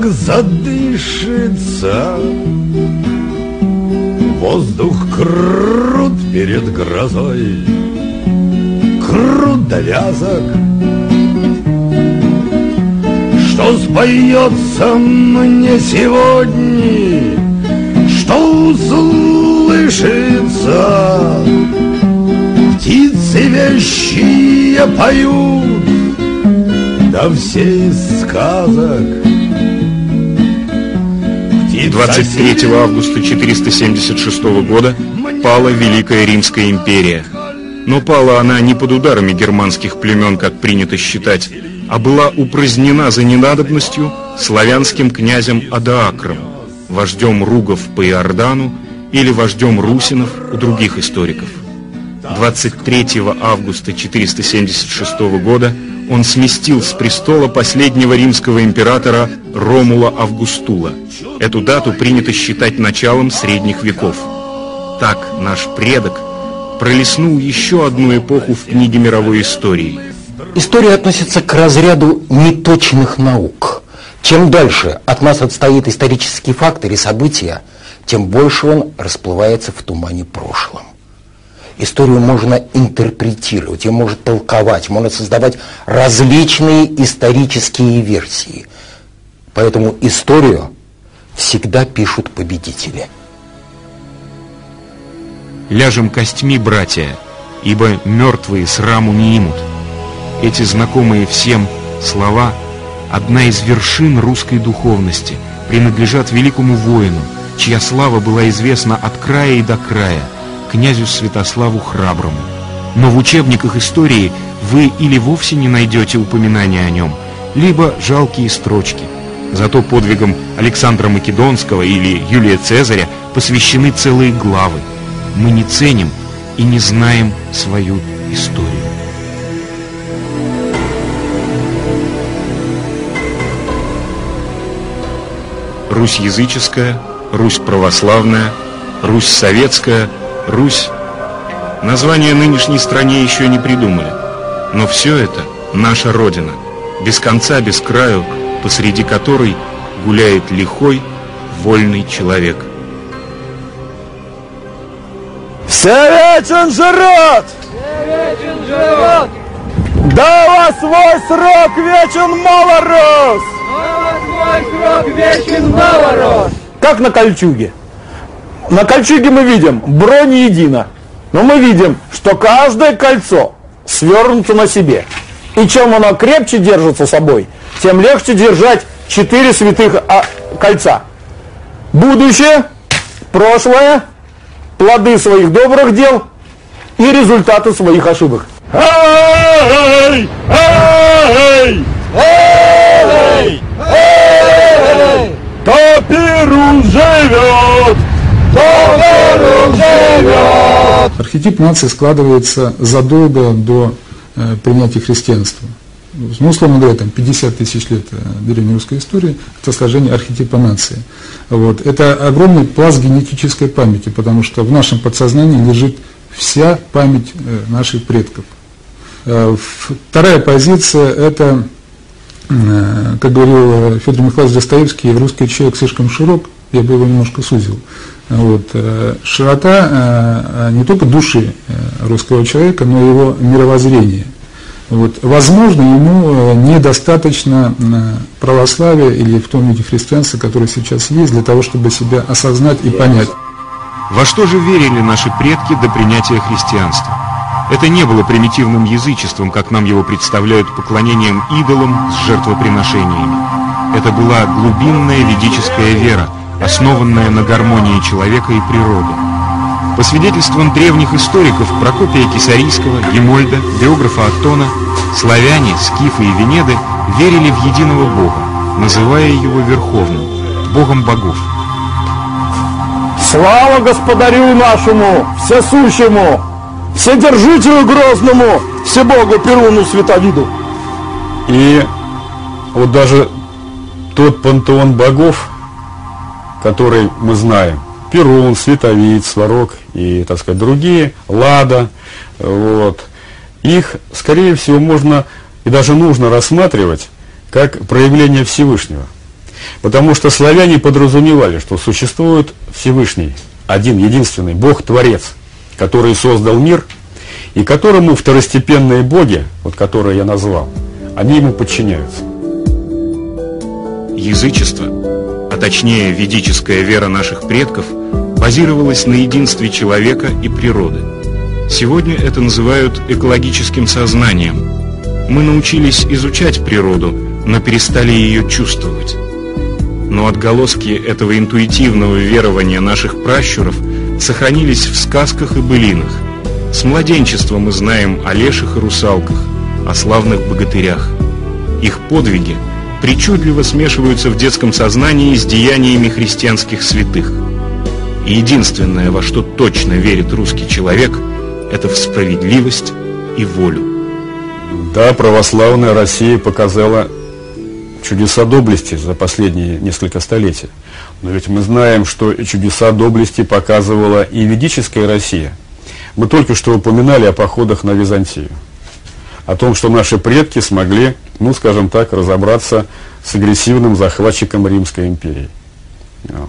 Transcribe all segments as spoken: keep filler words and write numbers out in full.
как задышится. Воздух крут перед грозой, крут до вязок. Что споется мне сегодня, что услышится. Птицы вещие поют, да все из сказок. двадцать третьего августа четыреста семьдесят шестого года пала Великая Римская империя. Но пала она не под ударами германских племен, как принято считать, а была упразднена за ненадобностью славянским князем Адаакром, вождем ругов по Иордану или вождем русинов у других историков. двадцать третьего августа четыреста семьдесят шестого года он сместил с престола последнего римского императора Ромула Августула. Эту дату принято считать началом средних веков. Так наш предок пролистнул еще одну эпоху в книге мировой истории. История относится к разряду неточных наук. Чем дальше от нас отстоит исторический факт или события, тем больше он расплывается в тумане прошлом. Историю можно интерпретировать, ее можно толковать, можно создавать различные исторические версии. Поэтому историю всегда пишут победители. «Ляжем костьми, братья, ибо мертвые сраму не имут». Эти знакомые всем слова – одна из вершин русской духовности, принадлежат великому воину, чья слава была известна от края и до края, князю Святославу Храброму. Но в учебниках истории вы или вовсе не найдете упоминания о нем, либо жалкие строчки. Зато подвигам Александра Македонского или Юлия Цезаря посвящены целые главы. Мы не ценим и не знаем свою историю. Русь языческая, Русь православная, Русь советская, Русь... Название нынешней стране еще не придумали. Но все это наша Родина, без конца, без краю, посреди которой гуляет лихой, вольный человек. Всевечен жрет! Всевечен жрет! Да во свой срок вечен малорос! Да во свой срок вечен малорос! Как на кольчуге. На кольчуге мы видим, бронь едина. Но мы видим, что каждое кольцо свернуто на себе. И чем оно крепче держится собой, тем легче держать четыре святых а, кольца. Будущее, прошлое, плоды своих добрых дел и результаты своих ошибок. Эй! Эй! Эй! Эй! То Перун живет! То Перун живет! Архетип нации складывается задолго до э, принятия христианства. Ну, условно говоря, там пятьдесят тысяч лет древнерусской истории – это сложение архетипа нации. Вот. Это огромный пласт генетической памяти, потому что в нашем подсознании лежит вся память э, наших предков. Э, вторая позиция – это, э, как говорил Федор Михайлович Достоевский, русский человек слишком широк, я бы его немножко сузил. Вот. Широта не только души русского человека, но и его мировоззрения. Вот. Возможно, ему недостаточно православия или в том виде христианства, которое сейчас есть, для того, чтобы себя осознать и понять. Во что же верили наши предки до принятия христианства? Это не было примитивным язычеством, как нам его представляют, поклонением идолам с жертвоприношениями. Это была глубинная ведическая вера, основанная на гармонии человека и природы. По свидетельствам древних историков Прокопия Кесарийского, Емольда, биографа Аттона, славяне, скифы и венеды верили в единого Бога, называя его Верховным, Богом богов. Слава Господарю нашему, всесущему, вседержителю грозному, всебогу Перуну Световиду. И вот даже тот пантеон богов, который мы знаем, Перун, Световид, Сварог и, так сказать, другие, Лада, вот, их, скорее всего, можно и даже нужно рассматривать как проявление Всевышнего. Потому что славяне подразумевали, что существует Всевышний, один, единственный, Бог-творец, который создал мир, и которому второстепенные боги, вот которые я назвал, они ему подчиняются. Язычество, а точнее ведическая вера наших предков, базировалась на единстве человека и природы. Сегодня это называют экологическим сознанием. Мы научились изучать природу, но перестали ее чувствовать. Но отголоски этого интуитивного верования наших пращуров сохранились в сказках и былинах. С младенчества мы знаем о леших и русалках, о славных богатырях. Их подвиги причудливо смешиваются в детском сознании с деяниями христианских святых. И единственное, во что точно верит русский человек, это в справедливость и волю. Да, православная Россия показала чудеса доблести за последние несколько столетий. Но ведь мы знаем, что чудеса доблести показывала и ведическая Россия. Мы только что упоминали о походах на Византию. О том, что наши предки смогли, ну, скажем так, разобраться с агрессивным захватчиком Римской империи. Вот.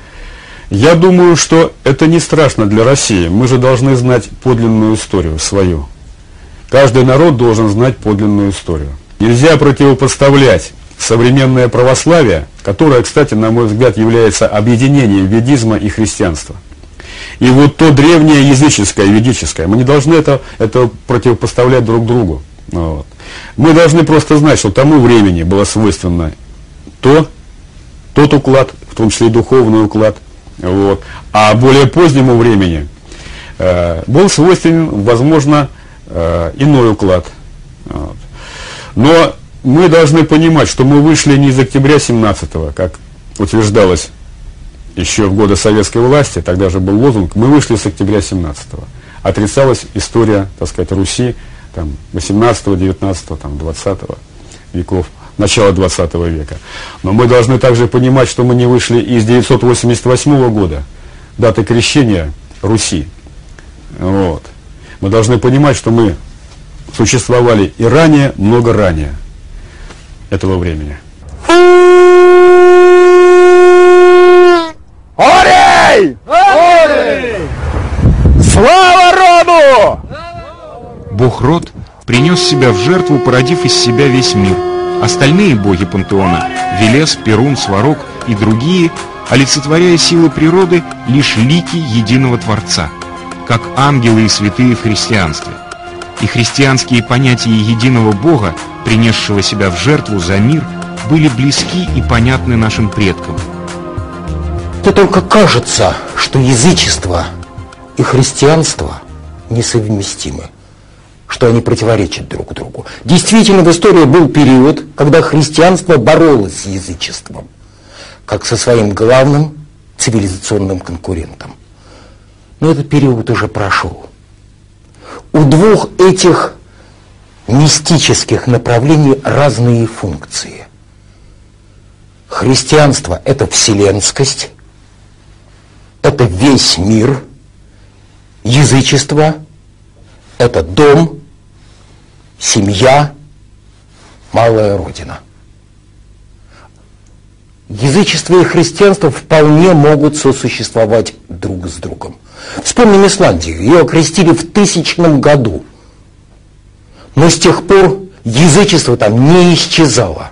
Я думаю, что это не страшно для России. Мы же должны знать подлинную историю свою. Каждый народ должен знать подлинную историю. Нельзя противопоставлять современное православие, которое, кстати, на мой взгляд, является объединением ведизма и христианства. И вот то древнее языческое, ведическое, мы не должны это, это противопоставлять друг другу. Вот. Мы должны просто знать, что тому времени было свойственно то, тот уклад, в том числе и духовный уклад, вот. А более позднему времени э, был свойственен, возможно, э, иной уклад. Вот. Но мы должны понимать, что мы вышли не из октября семнадцатого, как утверждалось еще в годы советской власти, тогда же был лозунг, мы вышли с октября семнадцатого. Отрицалась история, так сказать, Руси там, восемнадцатого, девятнадцатого, там, двадцатого веков, начала двадцатого века. Но мы должны также понимать, что мы не вышли из девятьсот восемьдесят восьмого года, даты крещения Руси. Вот. Мы должны понимать, что мы существовали и ранее, много ранее этого времени. Орей! Орей! Слава роду! Бог-род принес себя в жертву, породив из себя весь мир. Остальные боги пантеона – Велес, Перун, Сварог и другие, олицетворяя силы природы, лишь лики единого Творца, как ангелы и святые в христианстве. И христианские понятия единого Бога, принесшего себя в жертву за мир, были близки и понятны нашим предкам. Это только кажется, что язычество и христианство несовместимы, что они противоречат друг другу. Действительно, в истории был период, когда христианство боролось с язычеством, как со своим главным цивилизационным конкурентом. Но этот период уже прошел. У двух этих мистических направлений разные функции. Христианство – это вселенскость, это весь мир. Язычество – это дом, семья, малая родина. Язычество и христианство вполне могут сосуществовать друг с другом. Вспомним Исландию. Ее окрестили в тысячном году. Но с тех пор язычество там не исчезало.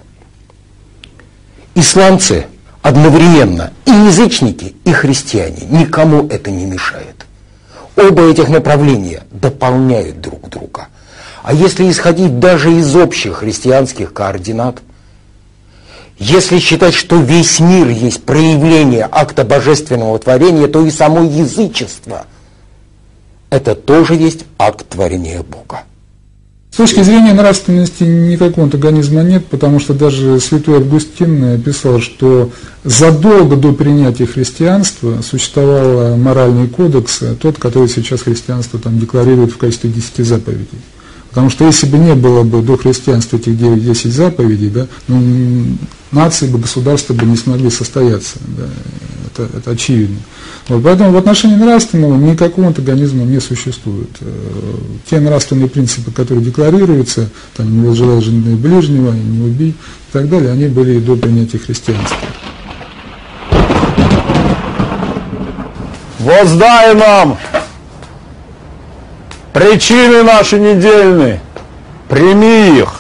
Исландцы одновременно и язычники, и христиане. Никому это не мешает. Оба этих направления дополняют друг друга. А если исходить даже из общих христианских координат, если считать, что весь мир есть проявление акта божественного творения, то и само язычество – это тоже есть акт творения Бога. С точки зрения нравственности никакого антагонизма нет, потому что даже святой Августин писал, что задолго до принятия христианства существовал моральный кодекс, тот, который сейчас христианство там декларирует в качестве десяти заповедей. Потому что если бы не было бы до христианства этих девять-десять заповедей, да, ну, нации бы, государства бы не смогли состояться. Да. это, это очевидно. Вот, поэтому в отношении нравственного никакого антагонизма не существует. Те нравственные принципы, которые декларируются, там, не возжелай жены ближнего, не убей и так далее, они были и до принятия христианства. Воздай нам причины наши недельные, прими их.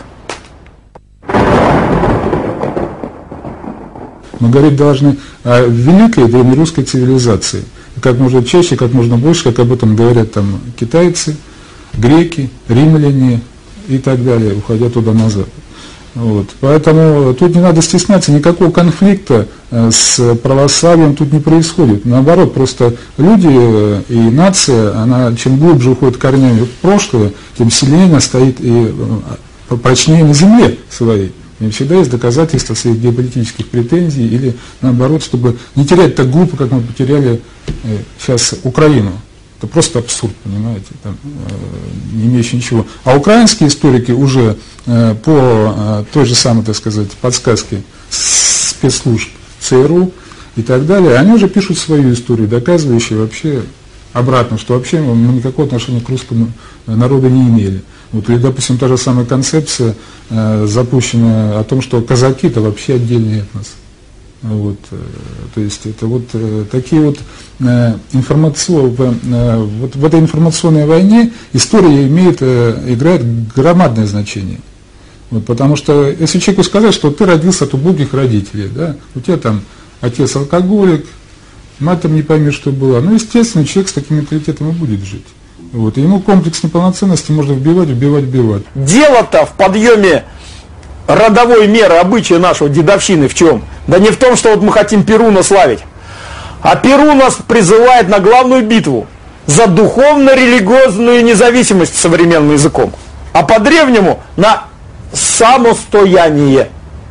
Мы говорить должны о великой древнерусской цивилизации. Как можно чаще, как можно больше, как об этом говорят там китайцы, греки, римляне и так далее, уходя туда назад. Вот. Поэтому тут не надо стесняться, никакого конфликта с православием тут не происходит. Наоборот, просто люди и нация, она чем глубже уходит корнями в прошлое, тем сильнее она стоит и прочнее на земле своей. И всегда есть доказательства своих геополитических претензий, или наоборот, чтобы не терять так глупо, как мы потеряли э, сейчас Украину. Это просто абсурд, понимаете, там, э, не имеющий ничего. А украинские историки уже э, по э, той же самой, так сказать, подсказке спецслужб ЦРУ и так далее, они уже пишут свою историю, доказывающую вообще обратно, что вообще мы никакого отношения к русскому народу не имели. Вот, или, допустим, та же самая концепция, э, запущенная о том, что казаки – это вообще отдельный этнос. Вот, э, то есть это вот э, такие вот, э, информацион, э, вот в этой информационной войне история имеет, э, играет громадное значение. Вот, потому что если человеку сказать, что ты родился от убогих родителей, да, у тебя там отец алкоголик, мать там не поймет, что было, ну, естественно, человек с таким менталитетом и будет жить. Вот, и ему комплекс неполноценности можно вбивать, вбивать, вбивать. Дело-то в подъеме родовой меры обычая нашего дедовщины в чем? Да не в том, что вот мы хотим Перуна славить. А Перун нас призывает на главную битву за духовно-религиозную независимость современным языком. А по-древнему на самостояние,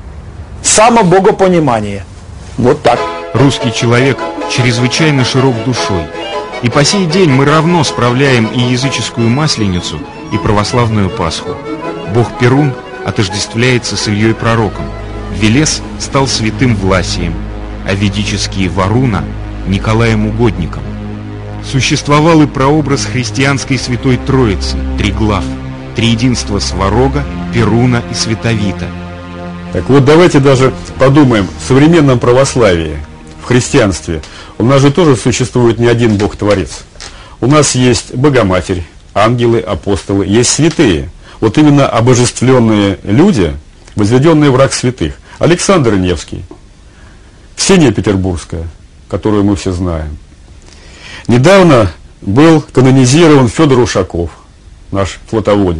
самобогопонимание. Вот так. Русский человек чрезвычайно широк душой. И по сей день мы равно справляем и языческую Масленицу, и православную Пасху. Бог Перун отождествляется с Ильей Пророком. Велес стал святым Власием, а ведические Варуна – Николаем Угодником. Существовал и прообраз христианской Святой Троицы, Триглав, триединство Сварога, Перуна и Световита. Так вот, давайте даже подумаем, в современном православии, в христианстве, у нас же тоже существует не один Бог-творец. У нас есть Богоматерь, ангелы, апостолы, есть святые. Вот именно обожествленные люди, возведенные в ранг святых. Александр Невский, Ксения Петербургская, которую мы все знаем. Недавно был канонизирован Федор Ушаков, наш флотоводец.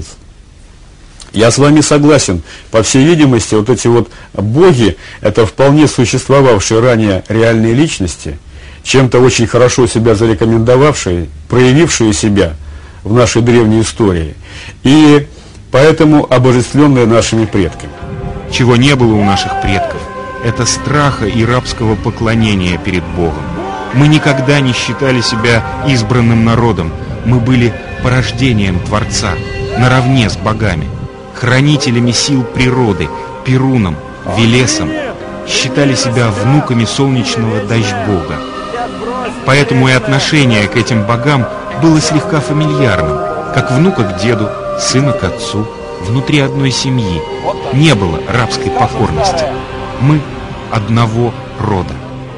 Я с вами согласен, по всей видимости, вот эти вот боги, это вполне существовавшие ранее реальные личности, чем-то очень хорошо себя зарекомендовавшие, проявившие себя в нашей древней истории, и поэтому обожествленные нашими предками. Чего не было у наших предков, это страха и рабского поклонения перед Богом. Мы никогда не считали себя избранным народом, мы были порождением Творца, наравне с богами, хранителями сил природы, Перуном, Велесом, считали себя внуками солнечного дождь-бога. Поэтому и отношение к этим богам было слегка фамильярным, как внука к деду, сына к отцу, внутри одной семьи. Не было рабской покорности. Мы одного рода.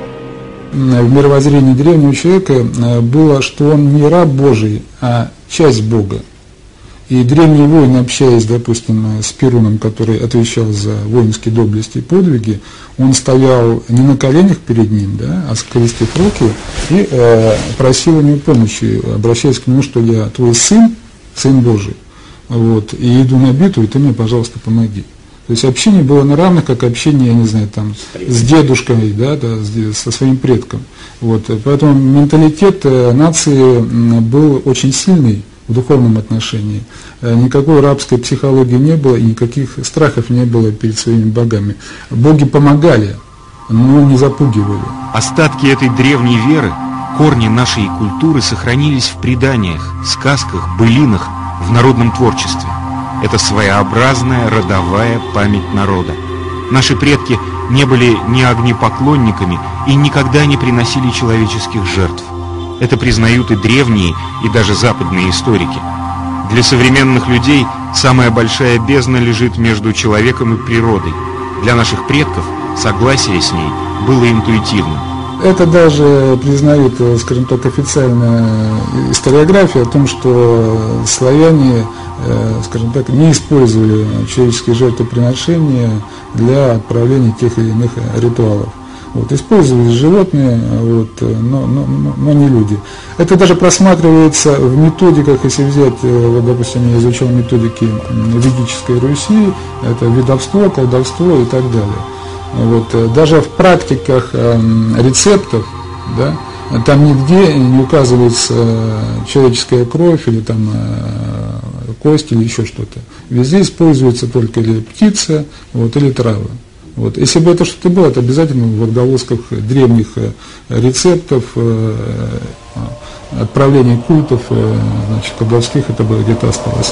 В мировоззрении древнего человека было, что он не раб Божий, а часть Бога. И древние воины, общаясь, допустим, с Перуном, который отвечал за воинские доблести и подвиги, он стоял не на коленях перед ним, да, а скрестив руки и э, просил у него помощи, обращаясь к нему, что я твой сын, сын Божий, вот, и иду на битву, и ты мне, пожалуйста, помоги. То есть общение было на равных, как общение, я не знаю, там, с дедушкой, да, да, со своим предком. Вот, поэтому менталитет нации был очень сильный в духовном отношении. Никакой рабской психологии не было и никаких страхов не было перед своими богами. Боги помогали, но не запугивали. Остатки этой древней веры, корни нашей культуры сохранились в преданиях, сказках, былинах, в народном творчестве. Это своеобразная родовая память народа. Наши предки не были ни огнепоклонниками и никогда не приносили человеческих жертв. Это признают и древние, и даже западные историки. Для современных людей самая большая бездна лежит между человеком и природой. Для наших предков согласие с ней было интуитивным. Это даже признают, скажем так, официальная историография о том, что славяне, скажем так, не использовали человеческие жертвоприношения для отправления тех или иных ритуалов. Вот, использовались животные, вот, но, но, но не люди. Это даже просматривается в методиках, если взять, вот, допустим, я изучал методики ведической Руси, это ведовство, колдовство и так далее. Вот, даже в практиках э, рецептов, да, там нигде не указывается человеческая кровь или там э, кость или еще что-то. Везде используется только или птица, вот, или трава. Вот. Если бы это что-то было, то обязательно в отголосках древних рецептов, отправлений культов, значит, колдовских, это бы где-то осталось.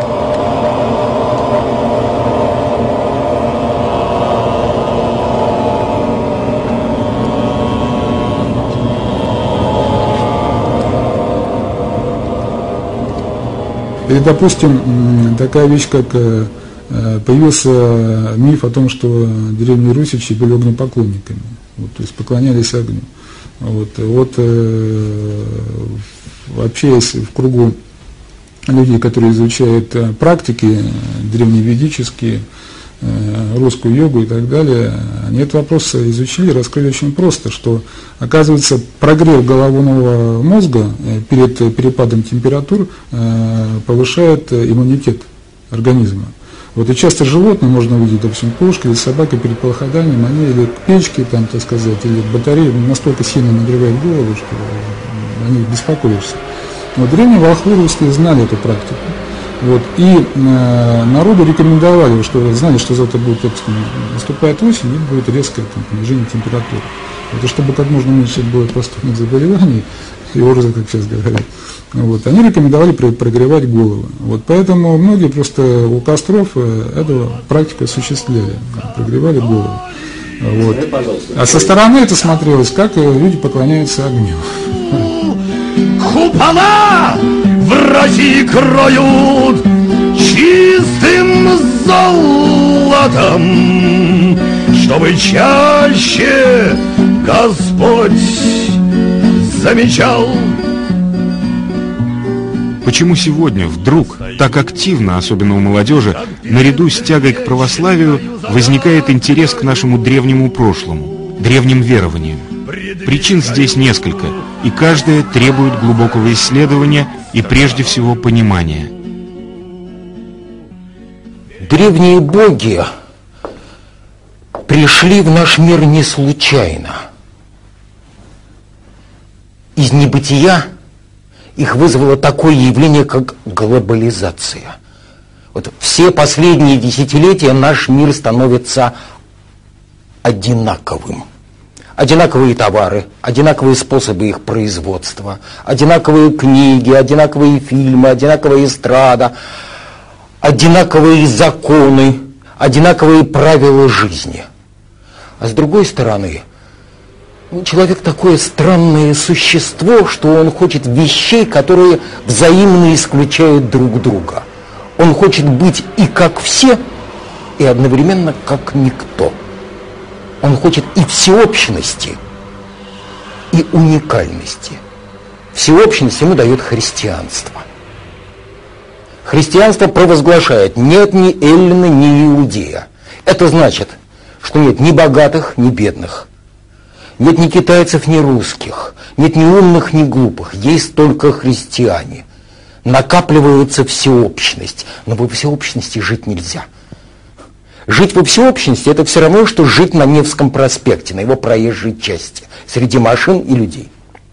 Или, допустим, такая вещь, как появился миф о том, что древние русичи были огнепоклонниками, вот, то есть поклонялись огню. Вот, вот э, общаясь в кругу людей, которые изучают практики древневедические, э, русскую йогу и так далее, они этот вопрос изучили, раскрыли очень просто, что, оказывается, прогрев головного мозга перед перепадом температур э, повышает иммунитет организма. Вот и часто животные можно увидеть, допустим, кошки или собака перед походанием, они или к печке, там, так сказать, или к батарее настолько сильно нагревают голову, что они беспокоишься. Вот древние волхвы русские знали эту практику. Вот, и э, народу рекомендовали, что знали, что завтра будет, допустим, наступает осень, и будет резкое там, понижение температуры. Вот, и чтобы как можно меньше было простудных заболеваний и ОРЗа, как сейчас говорят. Вот, они рекомендовали прогревать голову. Вот, поэтому многие просто у костров эту практику осуществляли, прогревали голову. Вот. А со стороны это смотрелось, как люди поклоняются огню. Купола в России кроют чистым золотом, чтобы чаще Господь замечал. Почему сегодня вдруг так активно, особенно у молодежи, наряду с тягой к православию, возникает интерес к нашему древнему прошлому, древним верованиям? Причин здесь несколько, и каждая требует глубокого исследования и прежде всего понимания. Древние боги пришли в наш мир не случайно. Из небытия их вызвало такое явление, как глобализация. Вот все последние десятилетия наш мир становится одинаковым. Одинаковые товары, одинаковые способы их производства, одинаковые книги, одинаковые фильмы, одинаковая эстрада, одинаковые законы, одинаковые правила жизни. А с другой стороны, человек такое странное существо, что он хочет вещей, которые взаимно исключают друг друга. Он хочет быть и как все, и одновременно как никто. Он хочет и всеобщности, и уникальности. Всеобщность ему дает христианство. Христианство провозглашает: нет ни эллина, ни иудея. Это значит, что нет ни богатых, ни бедных. Нет ни китайцев, ни русских, нет ни умных, ни глупых, есть только христиане. Накапливается всеобщность, но во всеобщности жить нельзя. Жить во всеобщности – это все равно, что жить на Невском проспекте, на его проезжей части, среди машин и людей.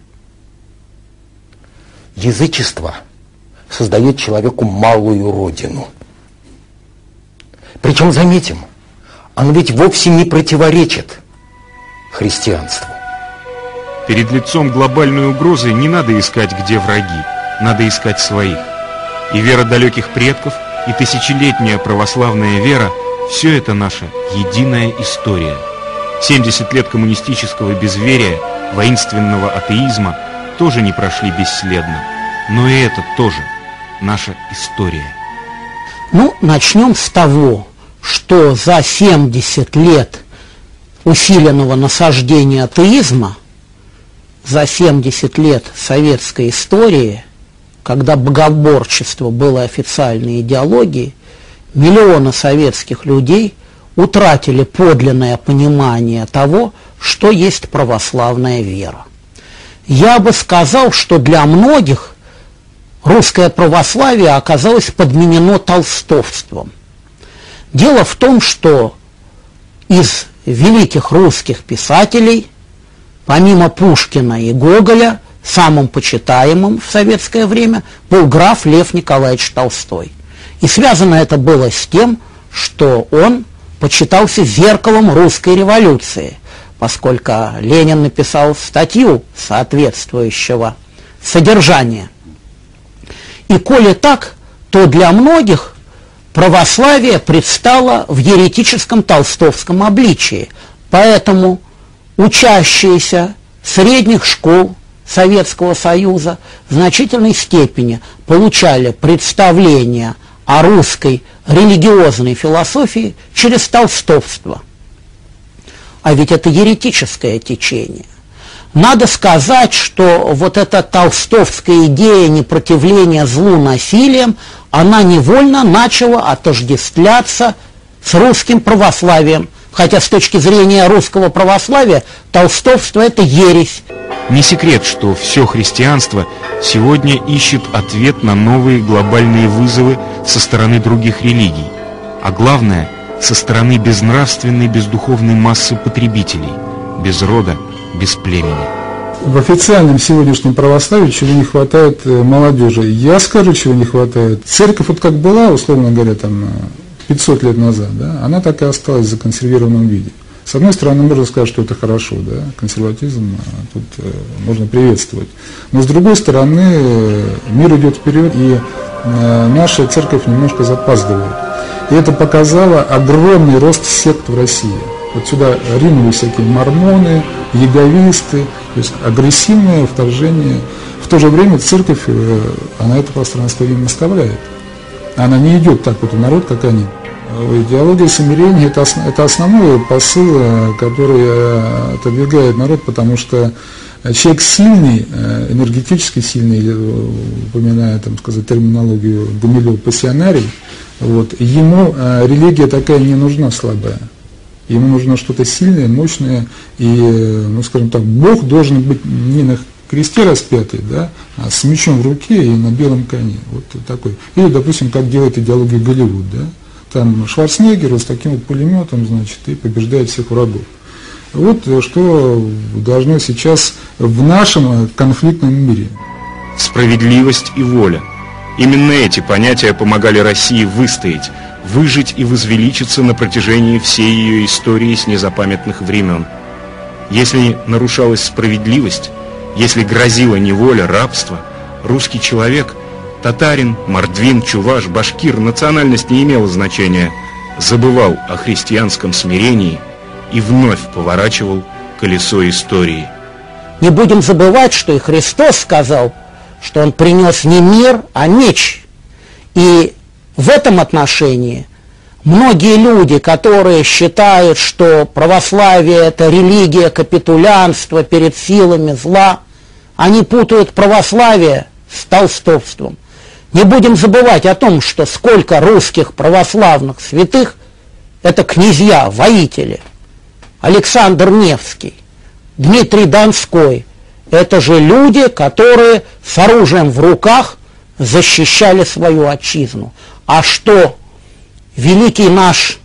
Язычество создает человеку малую родину. Причем, заметим, оно ведь вовсе не противоречит христианству. Перед лицом глобальной угрозы не надо искать, где враги, надо искать своих. И вера далеких предков, и тысячелетняя православная вера Все это наша единая история. семьдесят лет коммунистического безверия, воинственного атеизма тоже не прошли бесследно. Но и это тоже наша история. Ну, начнем с того, что за семьдесят лет усиленного насаждения атеизма, за семьдесят лет советской истории, когда богоборчество было официальной идеологией, миллионы советских людей утратили подлинное понимание того, что есть православная вера. Я бы сказал, что для многих русское православие оказалось подменено толстовством. Дело в том, что из великих русских писателей, помимо Пушкина и Гоголя, самым почитаемым в советское время был граф Лев Николаевич Толстой. И связано это было с тем, что он почитался зеркалом русской революции, поскольку Ленин написал статью соответствующего содержания. И коли так, то для многих православие предстало в еретическом толстовском обличии, поэтому учащиеся средних школ Советского Союза в значительной степени получали представление о русской религиозной философии через толстовство. А ведь это еретическое течение. Надо сказать, что вот эта толстовская идея непротивления злу насилием, она невольно начала отождествляться с русским православием. Хотя с точки зрения русского православия толстовство – это ересь. Не секрет, что все христианство сегодня ищет ответ на новые глобальные вызовы со стороны других религий, а главное – со стороны безнравственной, бездуховной массы потребителей, без рода, без племени. В официальном сегодняшнем православии чего не хватает молодежи. Я скажу, чего не хватает. Церковь вот как была, условно говоря, там пятьсот лет назад, да, она так и осталась в законсервированном виде. С одной стороны, можно сказать, что это хорошо, да, консерватизм тут э, можно приветствовать. Но с другой стороны, э, мир идет вперед, и э, наша церковь немножко запаздывает. И это показало огромный рост сект в России. Вот сюда ринулись всякие мормоны, яговисты, то есть агрессивное вторжение. В то же время церковь, э, она это пространство им оставляет. Она не идет так вот в народ, как они. Идеология смирения – это, основ, это основной посыл, который отодвигает народ, потому что человек сильный, энергетически сильный, упоминая, там, сказать, терминологию Гумилева, пассионарий, вот, ему религия такая не нужна слабая. Ему нужно что-то сильное, мощное, и, ну, скажем так, Бог должен быть не на кресте распятый, да, а с мечом в руке и на белом коне. Вот такой. Или, допустим, как делает идеология Голливуд, да. Там Шварценеггер с таким вот пулеметом, значит, и побеждает всех врагов. Вот что должно сейчас в нашем конфликтном мире. Справедливость и воля. Именно эти понятия помогали России выстоять, выжить и возвеличиться на протяжении всей ее истории с незапамятных времен. Если нарушалась справедливость, если грозила неволя, рабство, русский человек, татарин, мордвин, чуваш, башкир, национальность не имела значения, забывал о христианском смирении и вновь поворачивал колесо истории. Не будем забывать, что и Христос сказал, что Он принес не мир, а меч. И в этом отношении многие люди, которые считают, что православие – это религия капитулянства перед силами зла, они путают православие с толстовством. Не будем забывать о том, что сколько русских православных святых – это князья, воители. Александр Невский, Дмитрий Донской – это же люди, которые с оружием в руках защищали свою отчизну. А что великий наш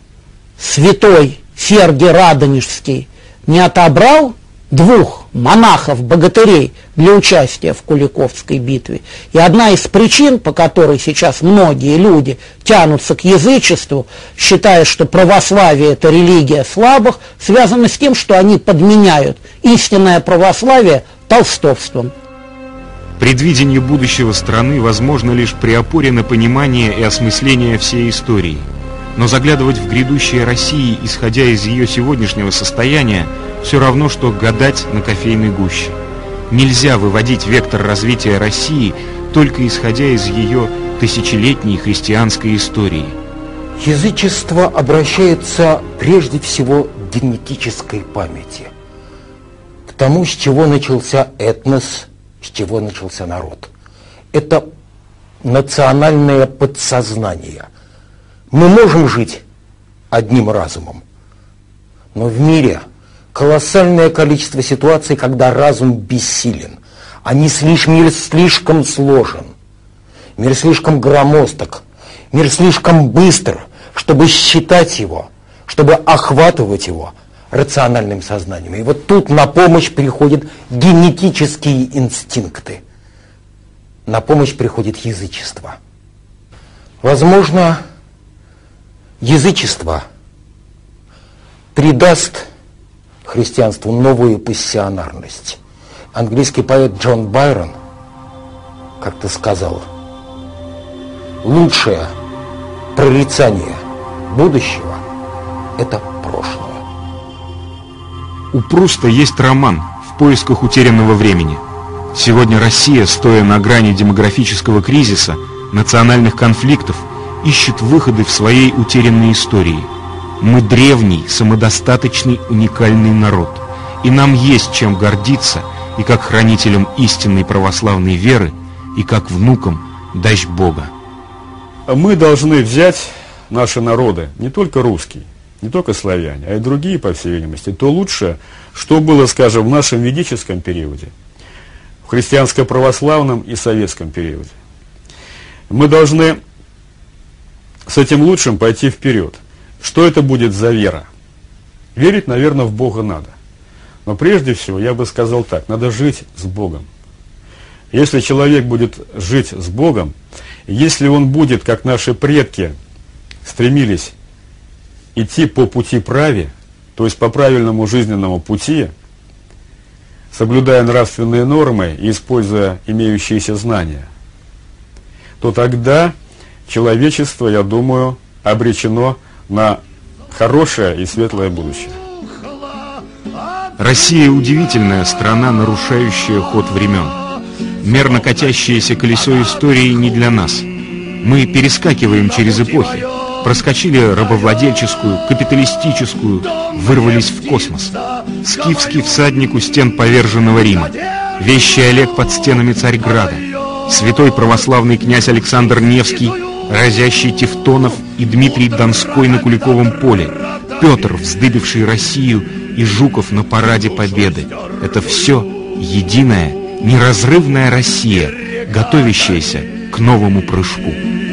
святой Сергий Радонежский не отобрал двух монахов-богатырей для участия в Куликовской битве? И одна из причин, по которой сейчас многие люди тянутся к язычеству, считая, что православие – это религия слабых, связана с тем, что они подменяют истинное православие толстовством. Предвидение будущего страны возможно лишь при опоре на понимание и осмысление всей истории. Но заглядывать в грядущее России, исходя из ее сегодняшнего состояния, все равно, что гадать на кофейной гуще. Нельзя выводить вектор развития России, только исходя из ее тысячелетней христианской истории. Язычество обращается прежде всего к генетической памяти, к тому, с чего начался этнос, с чего начался народ. Это национальное подсознание. Мы можем жить одним разумом, но в мире колоссальное количество ситуаций, когда разум бессилен. Они слишком, мир слишком сложен, мир слишком громоздок, мир слишком быстр, чтобы считать его, чтобы охватывать его рациональным сознанием. И вот тут на помощь приходят генетические инстинкты, на помощь приходит язычество. Возможно, язычество придаст христианству новую пассионарность. Английский поэт Джон Байрон как-то сказал: лучшее прорицание будущего – это прошлое. У Пруста есть роман «В поисках утерянного времени». Сегодня Россия, стоя на грани демографического кризиса, национальных конфликтов, ищет выходы в своей утерянной истории. Мы древний, самодостаточный, уникальный народ, и нам есть чем гордиться и как хранителям истинной православной веры, и как внукам дач Бога. Мы должны взять наши народы, не только русские, не только славяне, а и другие, по всей видимости, то лучшее, что было, скажем, в нашем ведическом периоде, в христианско-православном и советском периоде. Мы должны с этим лучшим пойти вперед. Что это будет за вера? Верить, наверное, в Бога надо. Но прежде всего, я бы сказал так, надо жить с Богом. Если человек будет жить с Богом, если он будет, как наши предки стремились, идти по пути праве, то есть по правильному жизненному пути, соблюдая нравственные нормы и используя имеющиеся знания, то тогда человечество, я думаю, обречено на хорошее и светлое будущее. Россия удивительная страна, нарушающая ход времен. Мерно катящееся колесо истории не для нас. Мы перескакиваем через эпохи, проскочили рабовладельческую, капиталистическую, вырвались в космос. Скифский всадник у стен поверженного Рима, вещий Олег под стенами Царьграда, святой православный князь Александр Невский, разящий Тевтонов, и Дмитрий Донской на Куликовом поле, Петр, вздыбивший Россию, и Жуков на параде Победы. Это все единая, неразрывная Россия, готовящаяся к новому прыжку.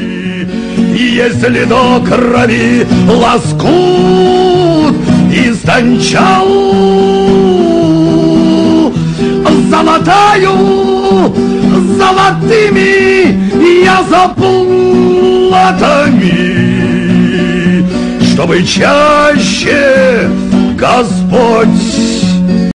Если до крови лоскут истончал, золотаю золотыми я заплатами, чтобы чаще Господь